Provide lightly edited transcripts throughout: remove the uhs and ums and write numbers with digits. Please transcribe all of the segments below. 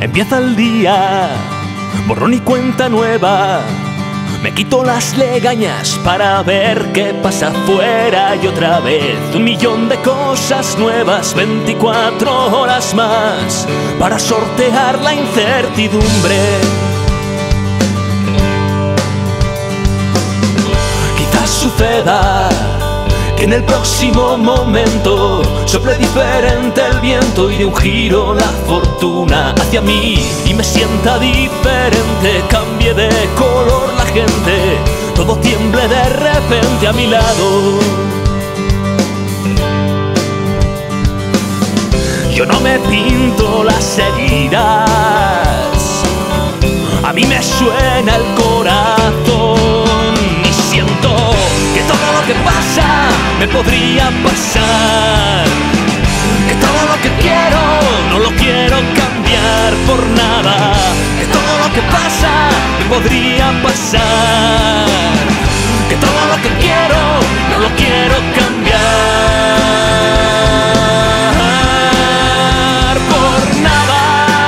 Empieza el día, borrón y cuenta nueva. Me quito las legañas para ver qué pasa afuera y otra vez 1.000.000 de cosas nuevas, 24 horas más para sortear la incertidumbre. Quizás suceda que en el próximo momento sople diferente el viento y de un giro la fortuna hacia mí y me sienta diferente. Cambie de color la gente, todo tiemble de repente a mi lado. Yo no me pinto las heridas, a mí me suena el corazón y siento que todo lo que pasa me podría pasar, que todo lo que quiero no lo quiero cambiar por nada, que todo lo que pasa me podría pasar, que todo lo que quiero no lo quiero cambiar por nada.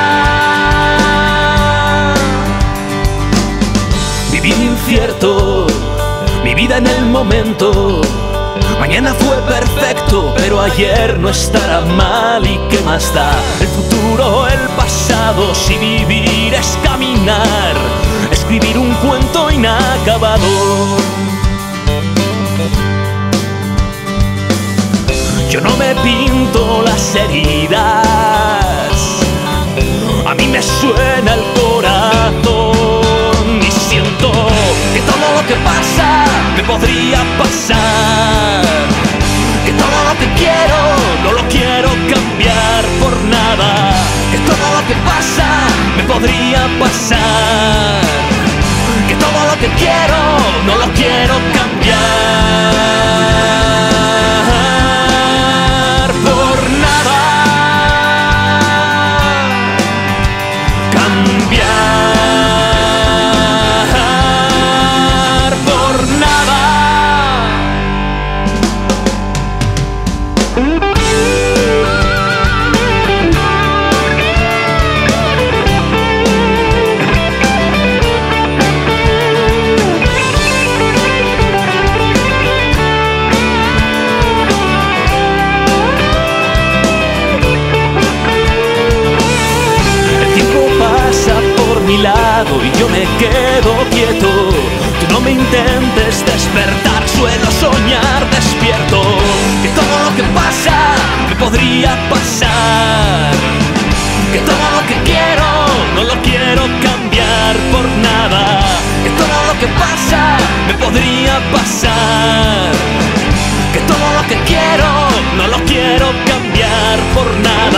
Vivir incierto, mi vida en el momento. Mañana fue perfecto, pero ayer no estará mal. ¿Y qué más da? El futuro, el pasado. Si vivir es caminar, escribir un cuento inacabado. Yo no me pinto las heridas, a mí me suena el corazón y siento que todo lo que pasa me podría pasar, que todo lo que quiero no lo quiero cambiar por nada, que todo lo que pasa me podría pasar, que todo lo que quiero no lo quiero cambiar por nada, cambiar por nada. Mi lado y yo me quedo quieto. Tú no me intentes despertar, suelo soñar despierto. Que todo lo que pasa me podría pasar, que todo lo que quiero no lo quiero cambiar por nada, que todo lo que pasa me podría pasar, que todo lo que quiero no lo quiero cambiar por nada.